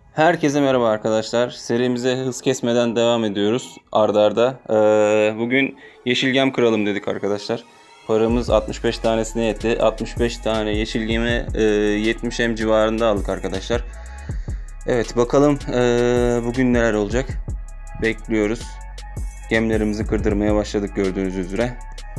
Herkese merhaba arkadaşlar. Serimize hız kesmeden devam ediyoruz arda arda. Bugün yeşilgem kıralım dedik arkadaşlar. Paramız 65 tanesine yetti. 65 tane yeşilgemi 70 M civarında aldık arkadaşlar. Evet bakalım bugün neler olacak. Bekliyoruz. Gemlerimizi kırdırmaya başladık gördüğünüz üzere.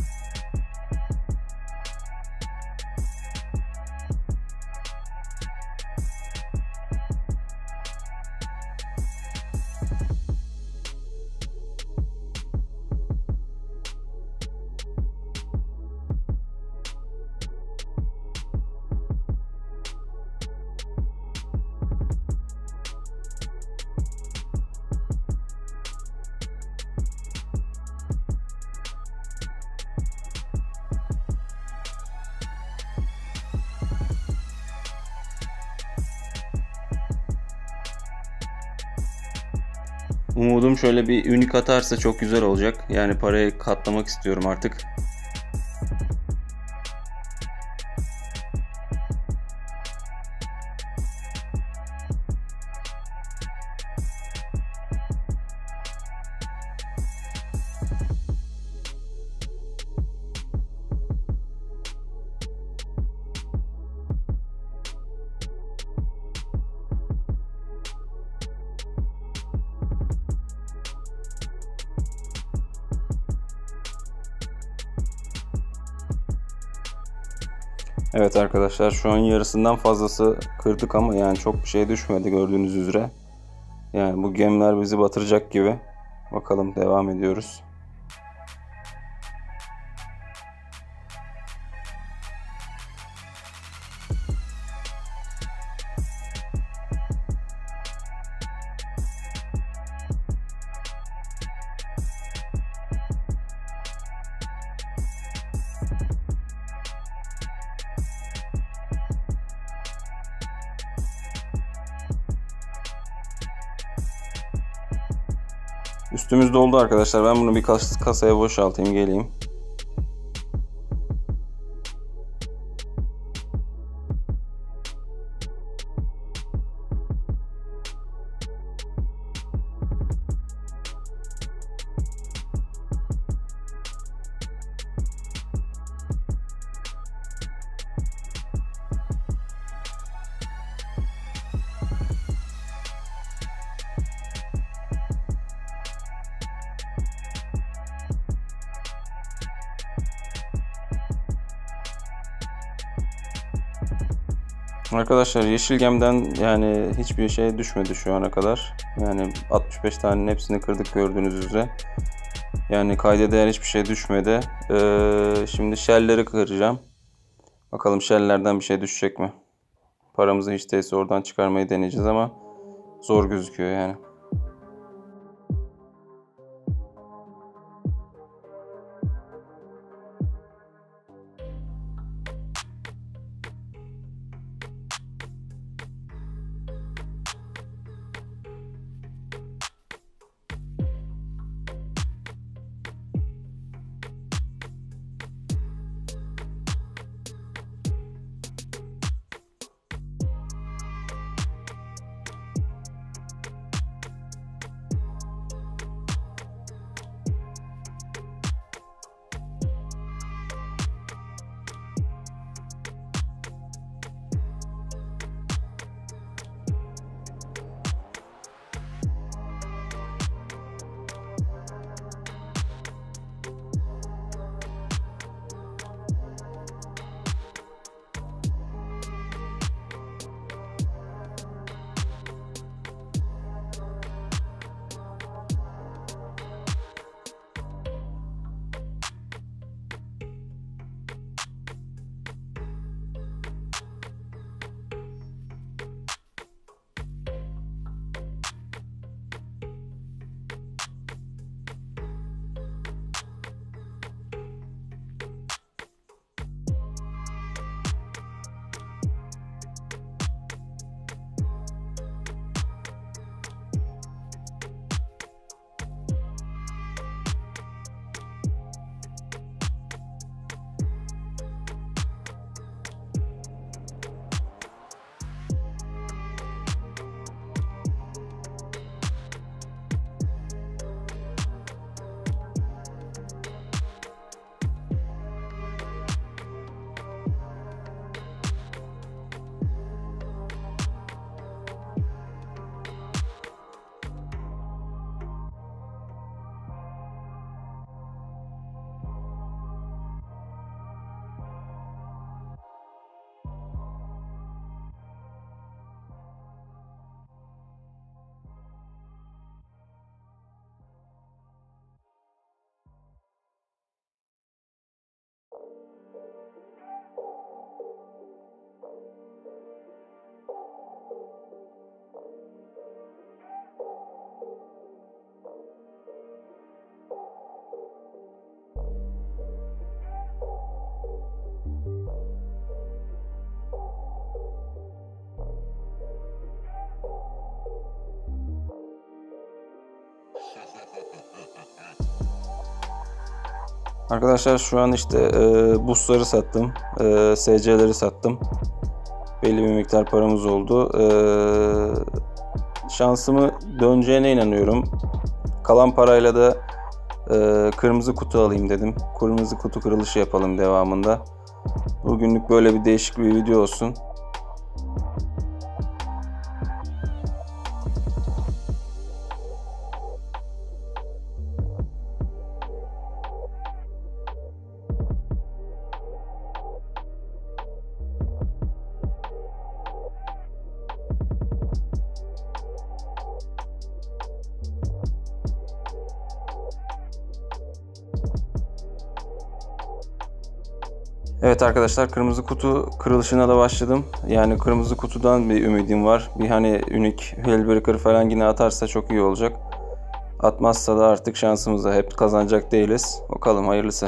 Umudum şöyle bir unik atarsa çok güzel olacak. Yani parayı katlamak istiyorum artık. Evet arkadaşlar şu an yarısından fazlası kırdık ama yani çok bir şey düşmedi gördüğünüz üzere. Yani bu gemler bizi batıracak gibi. Bakalım devam ediyoruz. Üstümüz doldu arkadaşlar. Ben bunu bir kasaya boşaltayım geleyim. Arkadaşlar yeşilgemden yani hiçbir şey düşmedi şu ana kadar. Yani 65 tanenin hepsini kırdık gördüğünüz üzere. Yani kayda değer hiçbir şey düşmedi. Şimdi shell'leri kıracağım. Bakalım shell'lerden bir şey düşecek mi? Paramızı hiç değilse oradan çıkarmayı deneyeceğiz ama zor gözüküyor yani. Arkadaşlar şu an işte boostları sattım. SC'leri sattım. Belli bir miktar paramız oldu. Şansımı döneceğine inanıyorum. Kalan parayla da kırmızı kutu alayım dedim. Kırmızı kutu kırılışı yapalım devamında. Bugünlük böyle bir değişik bir video olsun. Evet arkadaşlar, kırmızı kutu kırılışına da başladım. Yani kırmızı kutudan bir ümidim var. Bir hani unik Hellbreaker falan yine atarsa çok iyi olacak. Atmazsa da artık şansımızda, hep kazanacak değiliz. Bakalım, hayırlısı.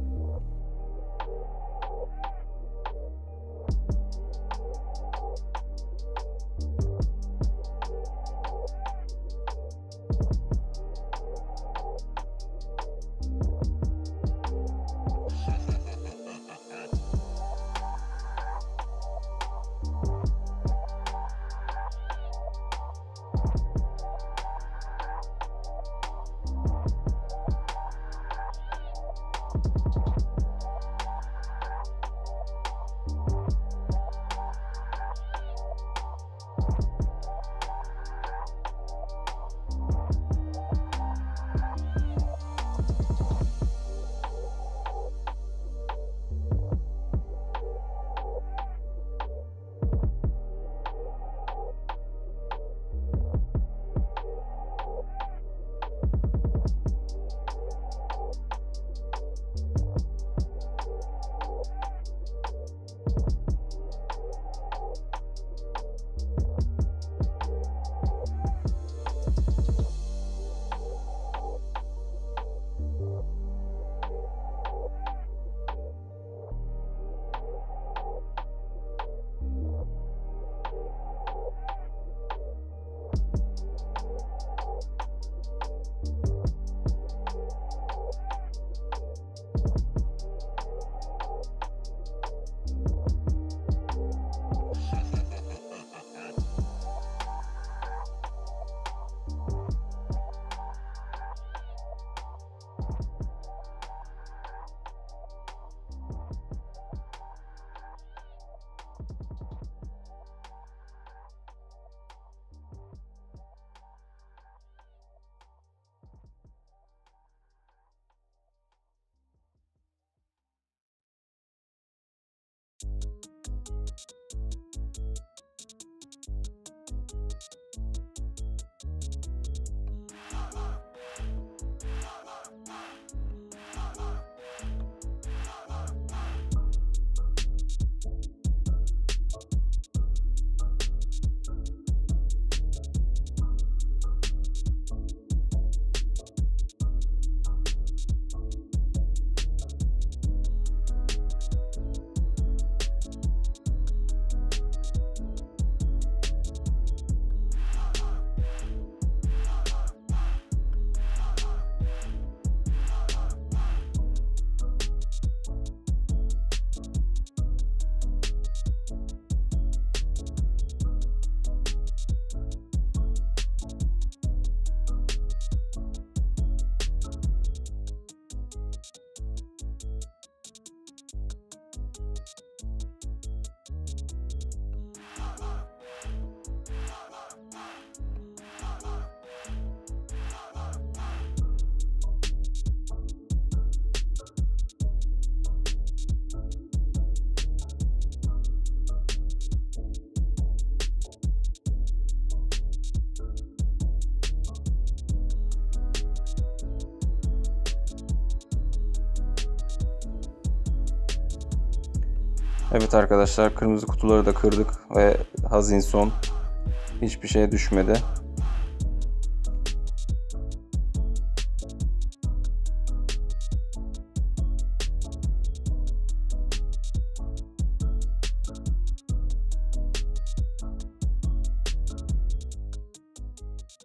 Evet arkadaşlar, kırmızı kutuları da kırdık ve hazin son. Hiçbir şey düşmedi.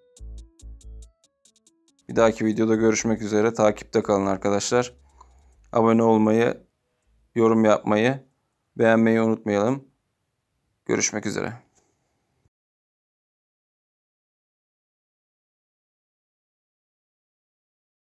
Bir dahaki videoda görüşmek üzere. Takipte kalın arkadaşlar. abone olmayı, yorum yapmayı, beğenmeyi unutmayalım. Görüşmek üzere.